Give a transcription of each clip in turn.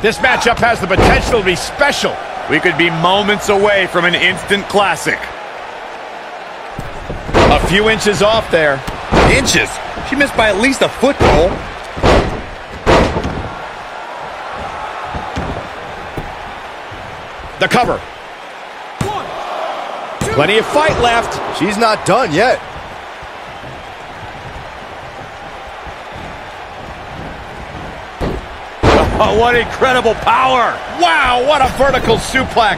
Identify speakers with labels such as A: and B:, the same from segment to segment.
A: This matchup has the potential to be special.
B: We could be moments away from an instant classic.
A: A few inches off there.
B: Inches? She missed by at least a foot, Cole.
A: The cover. Plenty of fight left.
C: She's not done yet.
B: Oh, what incredible power!
A: Wow, what a vertical suplex.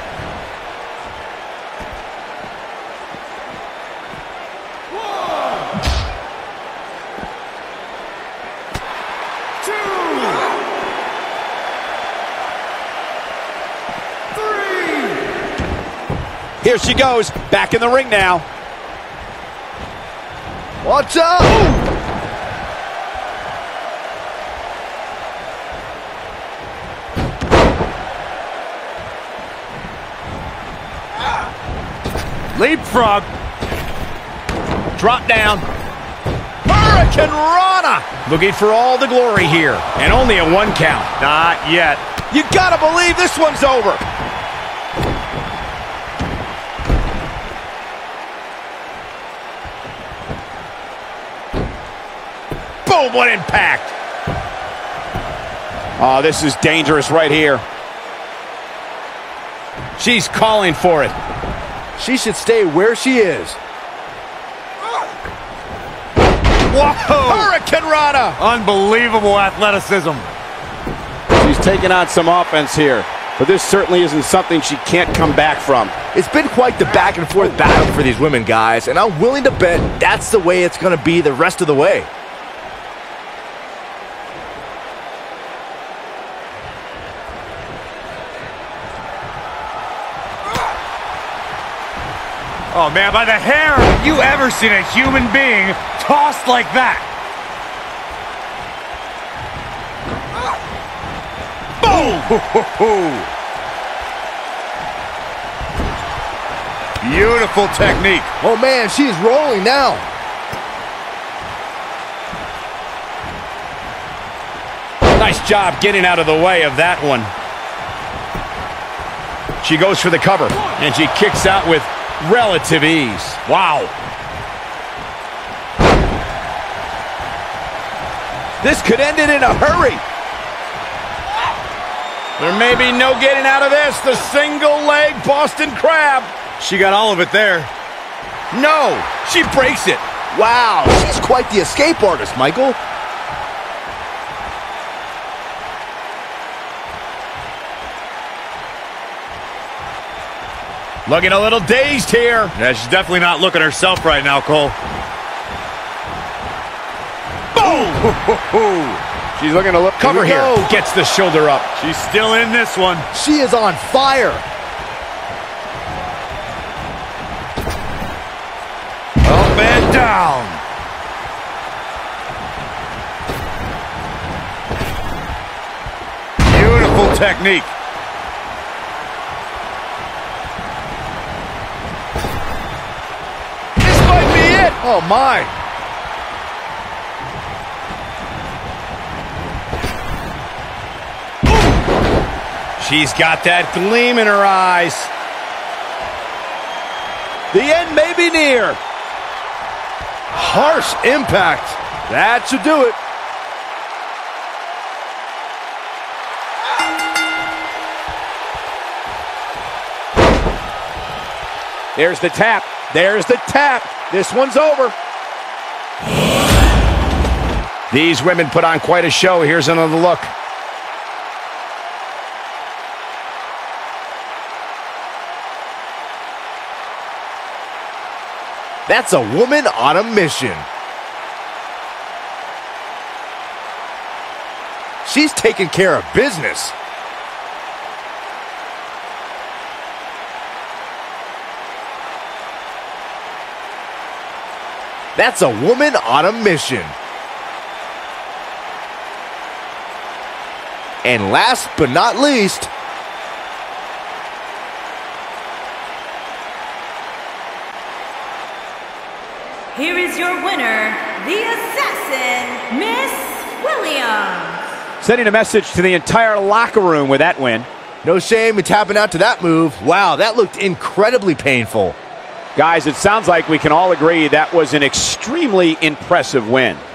A: Here she goes, back in the ring now.
C: Watch out! Ooh.
B: Leapfrog.
A: Drop down. Hurricane Rana. Looking for all the glory here. And only a 1 count.
B: Not yet.
A: You gotta believe this one's over. Boom, what impact. Oh, this is dangerous right here. She's calling for it.
C: She should stay where she is.
A: Whoa! Hurricane Rana!
B: Unbelievable athleticism.
A: She's taking on some offense here, but this certainly isn't something she can't come back from.
C: It's been quite the back and forth battle for these women, guys, and I'm willing to bet that's the way it's going to be the rest of the way.
B: Oh, man, by the hair, have you ever seen a human being tossed like that? Boom! Beautiful technique.
C: Oh, man, she's rolling now.
A: Nice job getting out of the way of that one. She goes for the cover, and she kicks out with relative ease. Wow. This could end it in a hurry. There may be no getting out of this. The single leg Boston Crab.
B: She got all of it there.
A: No, she breaks it.
C: Wow, she's quite the escape artist, Michael.
A: Looking a little dazed here.
B: Yeah, she's definitely not looking herself right now, Cole.
A: Boom! She's looking to look. Cover here. Gets the shoulder up.
B: She's still in this one.
C: She is on fire.
B: Up and down. Beautiful technique.
C: Oh, my.
A: She's got that gleam in her eyes.
C: The end may be near. Harsh impact. That should do it.
A: There's the tap. There's the tap. This one's over. These women put on quite a show. Here's another look.
C: That's a woman on a mission. She's taking care of business. That's a woman on a mission. And last but not least,
D: here is your winner, the Assassin, Miss Williams.
A: Sending a message to the entire locker room with that win.
C: No shame in tapping out to that move. Wow, that looked incredibly painful.
A: Guys, it sounds like we can all agree that was an extremely impressive win.